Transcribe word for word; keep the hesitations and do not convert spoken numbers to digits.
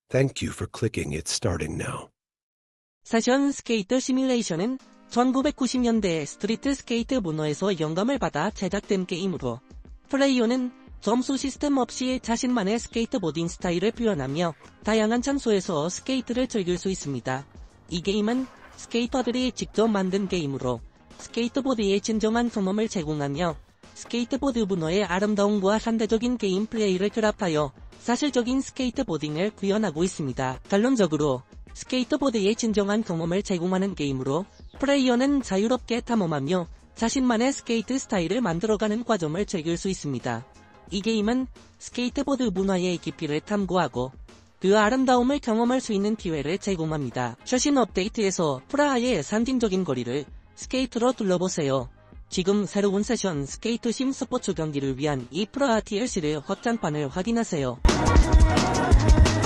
Thank you for clicking It's starting now. 세션 스케이트 시뮬레이션은 천구백구십 년대 스트리트 스케이트 문화에서 영감을 받아 제작된 게임으로 플레이어는 점수 시스템 없이 자신만의 스케이트보딩 스타일을 표현하며 다양한 장소에서 스케이트를 즐길 수 있습니다. 이 게임은 스케이터들이 직접 만든 게임으로 스케이트보드의 진정한 경험을 제공하며 스케이트보드 문화의 아름다움과 현대적인 게임 플레이를 결합하여 사실적인 스케이트보딩을 구현하고 있습니다. 결론적으로 스케이트보드의 진정한 경험을 제공하는 게임으로 플레이어는 자유롭게 탐험하며 자신만의 스케이트 스타일을 만들어가는 과정을 즐길 수 있습니다. 이 게임은 스케이트보드 문화의 깊이를 탐구하고 그 아름다움을 경험할 수 있는 기회를 제공합니다. 최신 업데이트에서 프라하의 상징적인 거리를 스케이트로 둘러보세요. 지금 새로운 세션 스케이트 심 스포츠 경기를 위한 이 프라하 티엘씨를 확장판을 확인하세요.